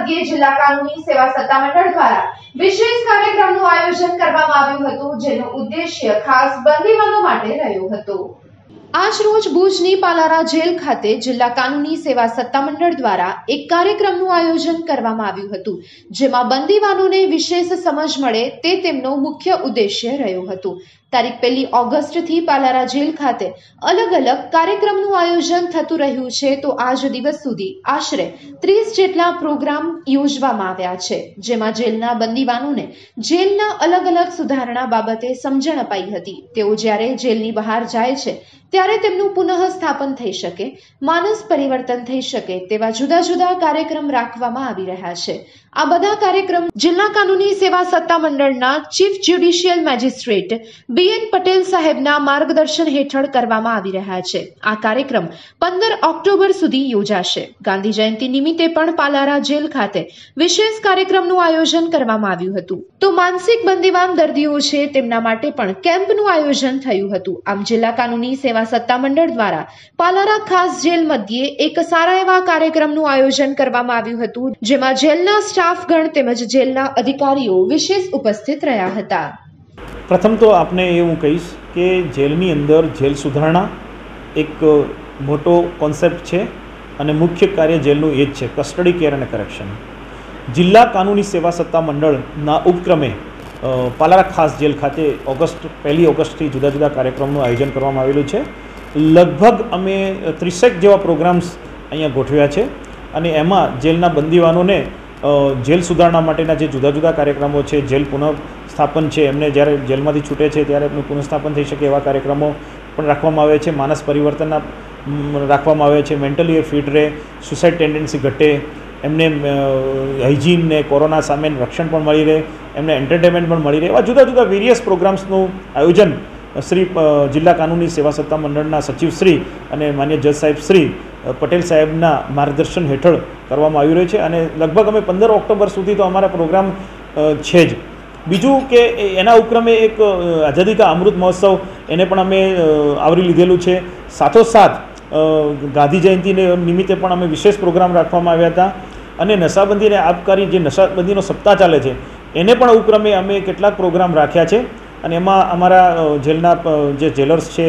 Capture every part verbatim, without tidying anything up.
મધ્યે જિલ્લા કાનૂની સેવા સત્તામંડળ દ્વારા વિશેષ કાર્યક્રમનું આયોજન કરવામાં આવ્યું હતું, જેનો ઉદ્દેશ્ય ખાસ બંદીવાનો માટે રહ્યો હતો। આજ રોજ ભુજની પાલારા જેલ ખાતે જિલ્લા કાનૂની સેવા સત્તામંડળ દ્વારા એક કાર્યક્રમનું આયોજન કરવામાં આવ્યું હતું, જેમાં બંદીવાનોને વિશેષ સમજ મળે તે તેમનો મુખ્ય ઉદ્દેશ્ય રહ્યો હતો। તારીખ પહેલી ઓગસ્ટ થી પાલારા જેલ ખાતે અલગ અલગ કાર્યક્રમનું આયોજન થતું રહ્યું છે, તો આજ દિવસ સુધી આશરે ત્રીસ જેટલા પ્રોગ્રામ યોજવામાં આવ્યા છે, જેમાં જેલના બંદીવાનોને જેલના અલગ અલગ સુધારણા બાબતે સમજણ અપાઈ હતી। તેઓ જ્યારે જેલની બહાર જાય છે ત્યારે તેમનું પુનઃ સ્થાપન થઈ શકે, માનસ પરિવર્તન થઈ શકે તેવા જુદા જુદા કાર્યક્રમ રાખવામાં આવી રહ્યા છે। આ બધા કાર્યક્રમ જિલ્લા કાનૂની સેવા સત્તામંડળના chief judicial magistrate B N Patel સાહેબના માર્ગદર્શન હેઠળ કરવામાં આવી રહ્યા છે। આ કાર્યક્રમ પંદર ઓક્ટોબર સુધી યોજાશે। ગાંધી જયંતિ નિમિત્તે પણ પાલારા જેલ ખાતે વિશેષ કાર્યક્રમનું આયોજન કરવામાં આવ્યું હતું। તો માનસિક બંદીવાન દર્દીઓ છે તેમના માટે પણ કેમ્પનું આયોજન થયું હતું। આમ જિલ્લા કાનૂની સેવા સત્તામંડળ દ્વારા પાલારા ખાસ જેલ મધ્યે એક સારા એવા કાર્યક્રમનું આયોજન કરવામાં આવ્યું હતું, જેમાં જેલના સ્ટાફગણ તેમજ જેલના અધિકારીઓ વિશેષ ઉપસ્થિત રહ્યા હતા। પ્રથમ તો આપને એ હું કહીશ કે જેલની અંદર જેલ સુધારણા એક મોટો કોન્સેપ્ટ છે અને મુખ્ય કાર્ય જેલનું એ જ છે, કસ્ટડી કેર અને કરેક્શન। જિલ્લા કાનૂની સેવા સત્તા મંડળના ઉપક્રમે પાલારા ખાસ જેલ ખાતે ઓગસ્ટ પહેલી ઓગસ્ટથી જુદા જુદા કાર્યક્રમનું આયોજન કરવામાં આવેલું છે। લગભગ અમે ત્રીસેક જેવા પ્રોગ્રામ્સ અહીંયા ગોઠવ્યા છે અને એમાં જેલના બંદીવાનોને જેલ સુધારણા માટેના જે જુદા જુદા કાર્યક્રમો છે, જેલ પુનઃસ્થાપન છે, એમને જ્યારે જેલમાંથી છૂટે છે ત્યારે એમનું પુનઃસ્થાપન થઈ શકે એવા કાર્યક્રમો પણ રાખવામાં આવે છે। માનસ પરિવર્તનના રાખવામાં આવે છે, મેન્ટલી એ ફિટ રહે, સુસાઇડ ટેન્ડન્સી ઘટે, એમને હાઇજીન ને કોરોના સામે રક્ષણ પણ મળી રહે, એમને એન્ટરટેનમેન્ટ પણ મળી રહે, એવા જુદા જુદા વેરિયસ પ્રોગ્રામ્સનું આયોજન શ્રી જિલ્લા કાનૂની સેવા સત્તા મંડળના સચિવ શ્રી અને માન્ય જજ સાહેબ શ્રી પટેલ સાહેબના માર્ગદર્શન હેઠળ કરવામાં આવી રહ્યું છે અને લગભગ અમે પંદર ઓક્ટોબર સુધી તો અમારા પ્રોગ્રામ છે જ। બીજું કે એના ઉપક્રમે એક આઝાદી કા અમૃત મહોત્સવ એને પણ અમે આવરી લીધેલું છે। સાથોસાથ ગાંધી જયંતિને નિમિત્તે પણ અમે વિશેષ પ્રોગ્રામ રાખવામાં આવ્યા હતા અને નશાબંધી અને આબકારી જે નશાબંધીનો સપ્તાહ ચાલે છે એને પણ ઉપક્રમે અમે કેટલાક પ્રોગ્રામ રાખ્યા છે અને એમાં અમારા જેલના જે જેલર્સ છે,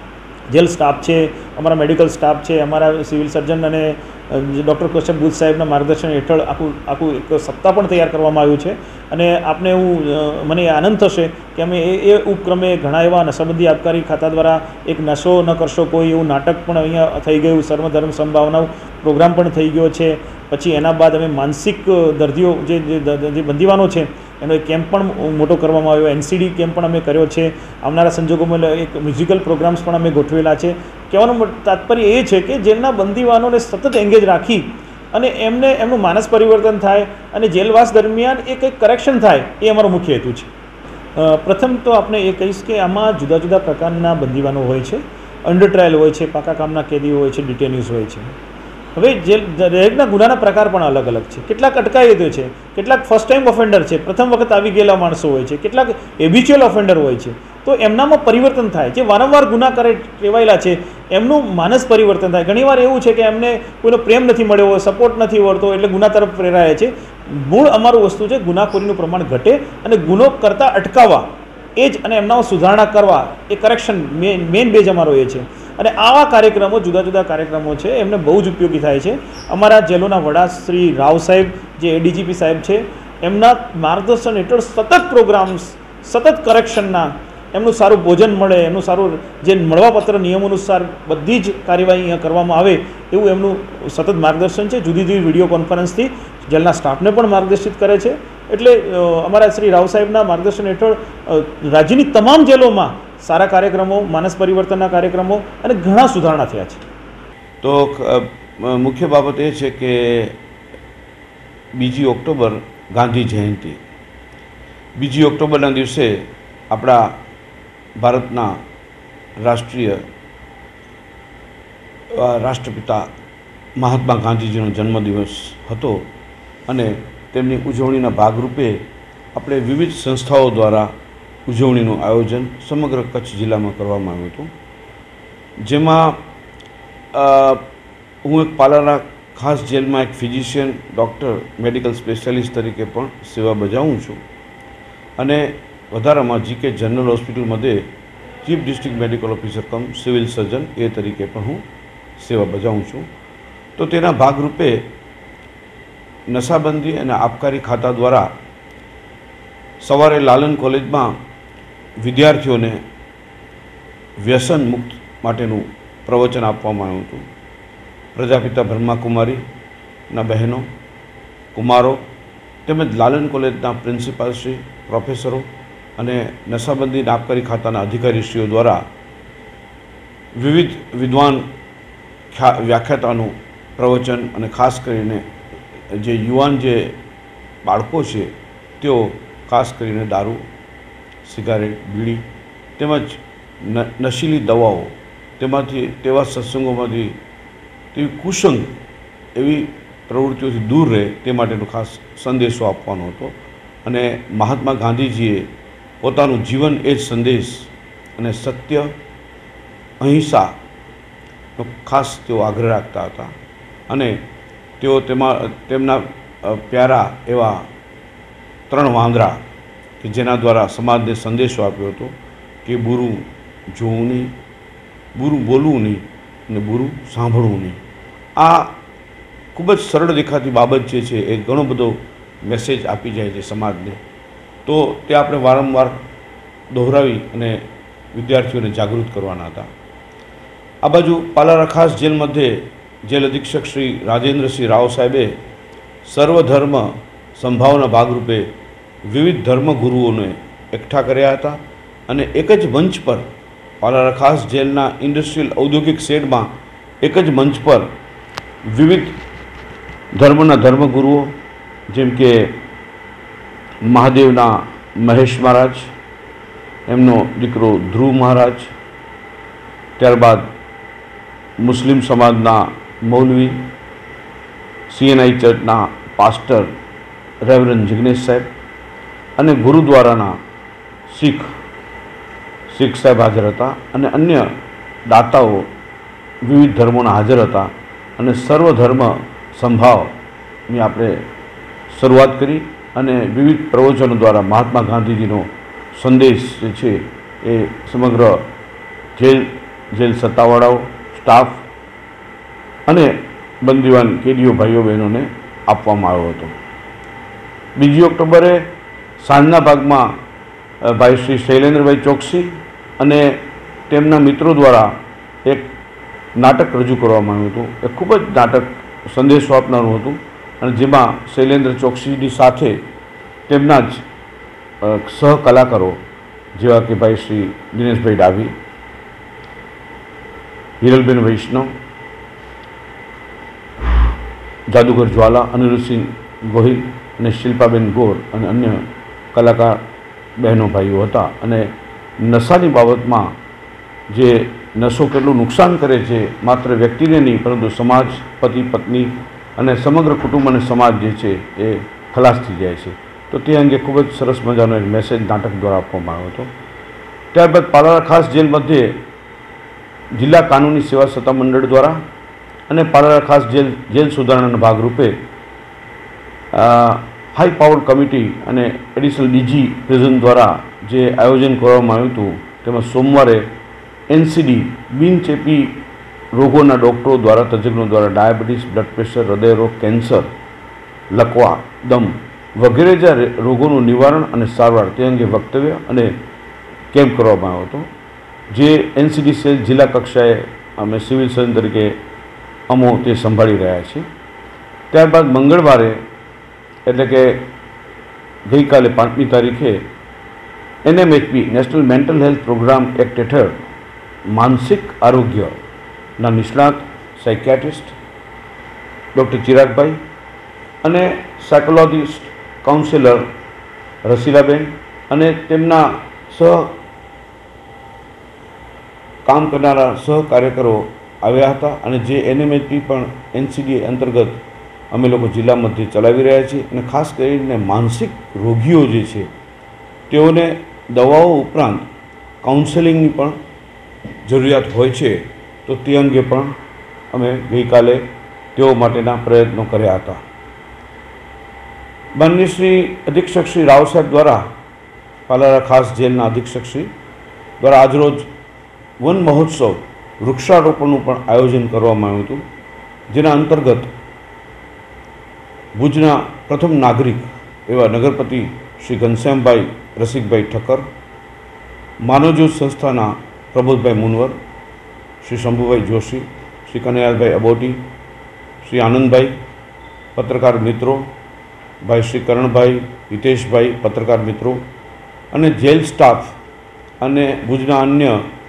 જેલ સ્ટાફ છે, અમારા મેડિકલ સ્ટાફ છે, અમારા સિવિલ સર્જન અને ડૉક્ટર કશ્યપ બુચ સાહેબના માર્ગદર્શન હેઠળ આખું આખું એક સપ્તાહ પણ તૈયાર કરવામાં આવ્યું છે અને આપને હું મને આનંદ થશે કે અમે એ એ ઉપક્રમે ઘણા એવા નશાબંધી આબકારી ખાતા દ્વારા એક નશો ન કરશો કોઈ એવું નાટક પણ અહીંયા થઈ ગયું, સર્વધર્મ સંભાવનાઓ પ્રોગ્રામ પણ થઈ ગયો છે। પછી એના બાદ અમે માનસિક દર્દીઓ જે જે બંદીવાનો છે એનો એક કેમ્પ પણ મોટો કરવામાં આવ્યો, એનસીડી કેમ્પ પણ અમે કર્યો છે। આવનારા સંજોગોમાં એક મ્યુઝિકલ પ્રોગ્રામ્સ પણ અમે ગોઠવેલા છે। કહેવાનું તાત્પર્ય એ છે કે જેલના બંદીવાનોને સતત એંગેજ રાખી અને એમને એમનું માનસ પરિવર્તન થાય અને જેલવાસ દરમિયાન એ કંઈક કરેક્શન થાય એ અમારો મુખ્ય હેતુ છે। પ્રથમ તો આપણે એ કહીશ કે આમાં જુદા જુદા પ્રકારના બંદીવાનો હોય છે, અંડર ટ્રાયલ હોય છે, પાકા કામના કેદીઓ હોય છે, ડિટેન્યુઝ હોય છે। હવે જેલ દરેકના ગુનાના પ્રકાર પણ અલગ અલગ છે, કેટલાક અટકાયતો છે, કેટલાક ફર્સ્ટ ટાઈમ ઓફેન્ડર છે, પ્રથમ વખત આવી ગયેલા માણસો હોય છે, કેટલાક હેબિચ્યુઅલ ઓફેન્ડર હોય છે, તો એમનામાં પરિવર્તન થાય, જે વારંવાર ગુના કરે ટેવાયેલા છે એમનું માનસ પરિવર્તન થાય। ઘણીવાર એવું છે કે એમને કોઈનો પ્રેમ નથી મળ્યો હોય, સપોર્ટ નથી મળતો એટલે ગુના તરફ પ્રેરાય છે। મૂળ અમારું વસ્તુ છે ગુનાખોરીનું પ્રમાણ ઘટે અને ગુનો કરતાં અટકાવવા એ જ અને એમનામાં સુધારણા કરવા એ કરેક્શન મેન મેન બેઝ અમારો એ છે અને આવા કાર્યક્રમો જુદા જુદા કાર્યક્રમો છે એમને બહુ જ ઉપયોગી થાય છે। અમારા જેલોના વડા શ્રી રાવ સાહેબ જે એડીજીપી સાહેબ છે એમના માર્ગદર્શન હેઠળ સતત પ્રોગ્રામ્સ, સતત કરેક્શનના, એમનું સારું ભોજન મળે, એમનું સારું જે મળવાપત્ર નિયમો અનુસાર બધી જ કાર્યવાહી અહીંયા કરવામાં આવે એવું એમનું સતત માર્ગદર્શન છે। જુદી જુદી વિડીયો કોન્ફરન્સથી જેલના સ્ટાફને પણ માર્ગદર્શિત કરે છે। એટલે અમારા શ્રી રાવ સાહેબના માર્ગદર્શન હેઠળ રાજ્યની તમામ જેલોમાં સારા કાર્યક્રમો, માનસ પરિવર્તનના કાર્યક્રમો અને ઘણા સુધારણા થયા છે। તો મુખ્ય બાબત એ છે કે બીજી ઓક્ટોબર ગાંધી જયંતિ, બીજી ઓક્ટોબરના દિવસે આપણા ભારતના રાષ્ટ્રીય રાષ્ટ્રપિતા મહાત્મા ગાંધીજીનો જન્મદિવસ હતો અને તેમની ઉજવણીના ભાગરૂપે આપણે વિવિધ સંસ્થાઓ દ્વારા ઉજવણીનું આયોજન સમગ્ર કચ્છ જિલ્લામાં કરવામાં આવ્યું હતું, જેમાં હું એક પાલારા ખાસ જેલમાં એક ફિઝિશિયન ડૉક્ટર મેડિકલ સ્પેશિયાલિસ્ટ તરીકે પણ સેવા બજાવું છું અને વધારામાં જીકે જનરલ હોસ્પિટલमध्ये chief district medical officer cum civil surgeon એ તરીકે પણ હું સેવા બજાવું છું. તો તેના ભાગરૂપે નશાબંધી અને આબકારી ખાતા દ્વારા સવારે લાલન કોલેજમાં વિદ્યાર્થીઓને વ્યસન મુક્ત માટેનું પ્રવચન આપવામાં આવ્યું હતું. પ્રજાપિતા બ્રહ્માકુમારીના બહેનો, કુમારો તેમજ લાલન કોલેજના પ્રિન્સિપાલશ્રી, પ્રોફેસરો અને નશાબંધી આબકારી ખાતાના અધિકારીશ્રીઓ દ્વારા વિવિધ વિદ્વાન વ્યાખ્યાતાનું પ્રવચન અને ખાસ કરીને જે યુવાન જે બાળકો છે તેઓ ખાસ કરીને દારૂ, સિગારેટ, બીડી તેમજ નશીલી દવાઓ તેમાંથી તેવા સત્સંગોમાંથી તેવી કુસંગ એવી પ્રવૃત્તિઓથી દૂર રહે તે માટેનો ખાસ સંદેશો આપવાનો હતો. અને મહાત્મા ગાંધીજીએ પોતાનું જીવન એ જ સંદેશ અને સત્ય, અહિંસાનો ખાસ તેઓ આગ્રહ રાખતા હતા અને તેઓ તેમાં તેમના પ્યારા એવા ત્રણ વાંદરા કે જેના દ્વારા સમાજને સંદેશો આપ્યો હતો કે બુરું જોવું નહીં, બુરું બોલવું નહીં અને બુરું સાંભળવું નહીં. આ ખૂબ જ સરળ દેખાતી બાબત જે છે એ ઘણો બધો મેસેજ આપી જાય છે સમાજને. તો તે આપણે વારંવાર દોહરાવી અને વિદ્યાર્થીઓને જાગૃત કરવાના હતા. આ બાજુ પાલારા ખાસ જેલ મધ્યે જેલ અધિક્ષક શ્રી રાજેન્દ્રસિંહ રાવ સાહેબે સર્વધર્મ સંભાવના ભાગરૂપે વિવિધ ધર્મગુરુઓને એકઠા કર્યા હતા અને એક જ મંચ પર પાલારા ખાસ જેલના ઇન્ડસ્ટ્રીયલ ઔદ્યોગિક શેડમાં એક જ મંચ પર વિવિધ ધર્મના ધર્મગુરુઓ જેમ કે મહાદેવના મહેશ મહારાજ, એમનો દીકરો ધ્રુવ મહારાજ, ત્યારબાદ મુસ્લિમ સમાજના મૌલવી, સીએનઆઈ ચર્ચના પાસ્ટર રેવરન્ડ જિગ્નેશ સાહેબ અને ગુરુદ્વારાના શીખ શીખ સાહેબ હાજર હતા અને અન્ય દાતાઓ વિવિધ ધર્મોના હાજર હતા અને સર્વધર્મ સંભાવની આપણે શરૂઆત કરી અને વિવિધ પ્રવચનો દ્વારા મહાત્મા ગાંધીજીનો સંદેશ જે છે એ સમગ્ર જેલ જેલ સત્તાવાળાઓ, સ્ટાફ અને બંદીવાન કેદીઓ ભાઈઓ બહેનોને આપવામાં આવ્યો હતો. બીજી ઓક્ટોબરે સાંજના ભાગમાં ભાઈ શ્રી શૈલેન્દ્રભાઈ ચોકસી અને તેમના મિત્રો દ્વારા એક નાટક રજૂ કરવામાં આવ્યું હતું. એ ખૂબ જ નાટક સંદેશો આપનારું હતું અને જેમાં શૈલેન્દ્ર ચોકસીની સાથે તેમના જ સહકલાકારો જેવા કે ભાઈ શ્રી દિનેશભાઈ ડાભી, હિરલબેન વૈષ્ણવ, જાદુગર જ્વાલા, અનિરુદ્ધસિંહ ગોહિલ અને શિલ્પાબેન ગોર અને અન્ય કલાકાર બહેનો ભાઈઓ હતા. અને નશાની બાબતમાં જે નશો કેટલું નુકસાન કરે છે માત્ર વ્યક્તિને નહીં પરંતુ સમાજ, પતિ પત્ની અને સમગ્ર કુટુંબ અને સમાજ જે છે એ ખલાસ થઈ જાય છે. તો તે અંગે ખૂબ જ સરસ મજાનો એક મેસેજ નાટક દ્વારા આપવામાં આવ્યો હતો. ત્યારબાદ પાલારા ખાસ જેલ મધ્યે જિલ્લા કાનૂની સેવા સત્તા મંડળ દ્વારા અને પાલારા ખાસ જેલ જેલ સુધારણાના ભાગરૂપે હાઈ પાવર કમિટી અને એડિશનલ ડીજી પ્રિઝન દ્વારા જે આયોજન કરવામાં આવ્યું હતું તેમાં સોમવારે એનસીડી બિનચેપી રોગોના ડૉક્ટરો દ્વારા, તજજ્ઞો દ્વારા ડાયાબિટીસ, બ્લડ પ્રેશર, હૃદયરોગ, કેન્સર, લકવા, દમ વગેરે જે રોગોનું નિવારણ અને સારવાર તે અંગે વક્તવ્ય અને કેમ્પ કરવામાં આવ્યો હતો. જે એનસીડી સેલ જિલ્લા કક્ષાએ અમે સિવિલ સર્જન તરીકે અમો તે સંભાળી રહ્યા છીએ. ત્યારબાદ મંગળવારે એટલે કે ગઈકાલે પાંચમી તારીખે NMHP national mental health programme act હેઠળ માનસિક આરોગ્યના નિષ્ણાત સાયકિયાટ્રિસ્ટ ડૉક્ટર ચિરાગભાઈ અને સાયકોલોજીસ્ટ કાઉન્સેલર રસીલાબેન અને તેમના સહ કામ કરનારા સહકાર્યકરો આવ્યા હતા. અને જે એનએમએચપી પણ એનસીડી અંતર્ગત અમે લોકો જિલ્લા મધ્યે ચલાવી રહ્યા છીએ અને ખાસ કરીને માનસિક રોગીઓ જે છે તેઓને દવાઓ ઉપરાંત કાઉન્સેલિંગની પણ જરૂરિયાત હોય છે. તો તે અંગે પણ અમે ગઈકાલે તેઓ માટેના પ્રયત્નો કર્યા હતા. માનનીય શ્રી અધિક્ષક શ્રી રાવ સાહેબ દ્વારા પાલારા ખાસ જેલના અધિક્ષક શ્રી દ્વારા આજરોજ વન મહોત્સવ વૃક્ષારોપણનું પણ આયોજન કરવામાં આવ્યું હતું, જેના અંતર્ગત ભુજના પ્રથમ નાગરિક એવા નગરપતિ શ્રી ઘનશ્યામભાઈ રસિકભાઈ ઠક્કર, માનવજ્યોત સંસ્થાના પ્રબોધભાઈ મુનવર, શ્રી શંભુભાઈ જોશી, શ્રી કનૈયાલભાઈ અબોટી, શ્રી આનંદભાઈ, પત્રકાર મિત્રો, ભાઈ શ્રી કરણભાઈ, હિતેશભાઈ, પત્રકાર મિત્રો અને જેલ સ્ટાફ અને ભુજના અન્ય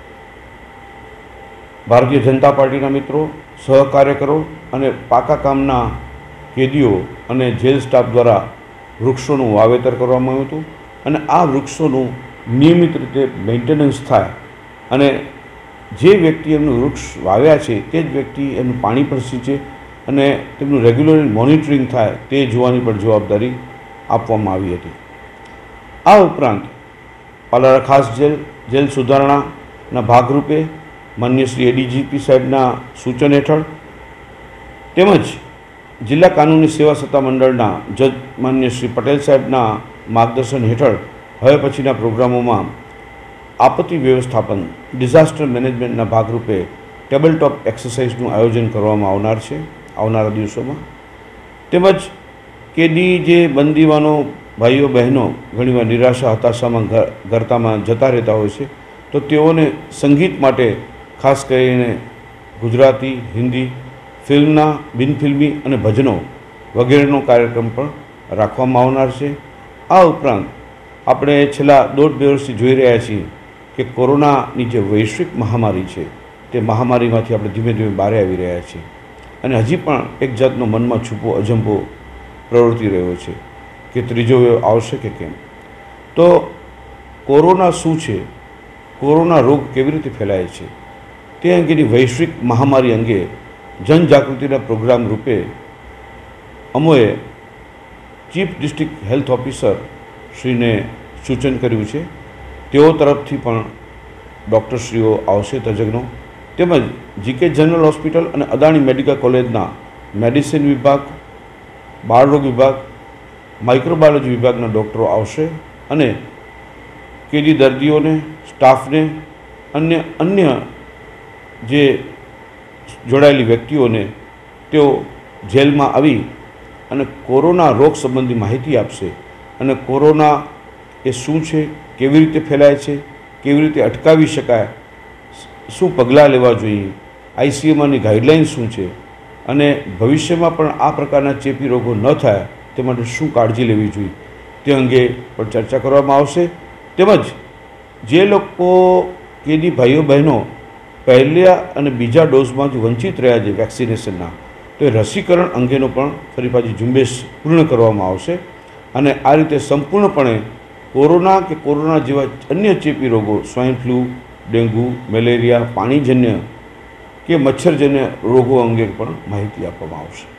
ભારતીય જનતા પાર્ટીના મિત્રો, સહકાર્યકરો અને પાકા કામના કેદીઓ અને જેલ સ્ટાફ દ્વારા વૃક્ષોનું વાવેતર કરવામાં આવ્યું હતું. અને આ વૃક્ષોનું નિયમિત રીતે મેન્ટેનન્સ થાય અને જે વ્યક્તિ એમનું વૃક્ષ વાવ્યા છે તે જ વ્યક્તિ એનું પાણી પણ સિંચે અને તેમનું રેગ્યુલર મોનિટરિંગ થાય તે જોવાની પણ જવાબદારી આપવામાં આવી હતી. આ ઉપરાંત પાલારા ખાસ જેલ જેલ સુધારણાના ભાગરૂપે માનનીય શ્રી એડીજીપી સાહેબના સૂચન હેઠળ તેમજ જિલ્લા કાનૂની સેવા સત્તા મંડળના જજ માનનીય શ્રી પટેલ સાહેબના માર્ગદર્શન હેઠળ હવે પછીના પ્રોગ્રામોમાં આપત્તિ વ્યવસ્થાપન ડિઝાસ્ટર મેનેજમેન્ટના ભાગરૂપે ટેબલ ટોપ એક્સરસાઇઝનું આયોજન કરવામાં આવનાર છે આવનારા દિવસોમાં. તેમજ કેદી જે બંદીવાનો ભાઈઓ બહેનો ઘણીવાર નિરાશા હતાશામાં ગરતામાં જતા રહેતા હોય છે, તો તેઓને સંગીત માટે ખાસ કરીને ગુજરાતી, હિન્દી, ફિલ્મના, બિનફિલ્મી અને ભજનો વગેરેનો કાર્યક્રમ પણ રાખવામાં આવનાર છે. આ ઉપરાંત આપણે છેલ્લા દોઢ બે વર્ષથી જોઈ રહ્યા છીએ કે કોરોનાની જે વૈશ્વિક મહામારી છે તે મહામારીમાંથી આપણે ધીમે ધીમે બહાર આવી રહ્યા છીએ અને હજી પણ એક જાતનો મનમાં છૂપો અજંભો પ્રવર્તી રહ્યો છે કે ત્રીજો વેવ આવશે કે કેમ. તો કોરોના શું છે, કોરોના રોગ કેવી રીતે ફેલાય છે તે અંગેની વૈશ્વિક મહામારી અંગે જનજાગૃતિના પ્રોગ્રામ રૂપે અમોએ ચીફ ડિસ્ટ્રિક્ટ હેલ્થ ઓફિસર શ્રીને સૂચન કર્યું છે. તેઓ તરફથી પણ ડૉક્ટરશ્રીઓ આવશે, તજજ્ઞો, તેમજ જીકે જનરલ હોસ્પિટલ અને અદાણી મેડિકલ કોલેજના મેડિસિન વિભાગ, બાળરોગ વિભાગ, માઇક્રોબાયોલોજી વિભાગના ડૉક્ટરો આવશે અને કેદી દર્દીઓને, સ્ટાફને, અન્ય અન્ય જે જોડાયેલી વ્યક્તિઓને તેઓ જેલમાં આવી અને કોરોના રોગ સંબંધી માહિતી આપશે અને કોરોના એ શું છે, કેવી રીતે ફેલાય છે, કેવી રીતે અટકાવી શકાય, શું પગલાં લેવા જોઈએ, આઈસીએમઆરની ગાઈડલાઇન શું છે અને ભવિષ્યમાં પણ આ પ્રકારના ચેપી રોગો ન થાય તે માટે શું કાળજી લેવી જોઈએ તે અંગે પણ ચર્ચા કરવામાં આવશે. તેમજ જે લોકો કેદી ભાઈઓ બહેનો પહેલા અને બીજા ડોઝમાંથી વંચિત રહ્યા છે વેક્સિનેશનના, તો એ રસીકરણ અંગેનો પણ ફરી પાછી ઝુંબેશ પૂર્ણ કરવામાં આવશે અને આ રીતે સંપૂર્ણપણે કોરોના કે કોરોના જેવા અન્ય ચેપી રોગો, સ્વાઇન ફ્લૂ, ડેન્ગ્યુ, મેલેરિયા, પાણીજન્ય કે મચ્છરજન્ય રોગો અંગે પણ માહિતી આપવામાં આવશે.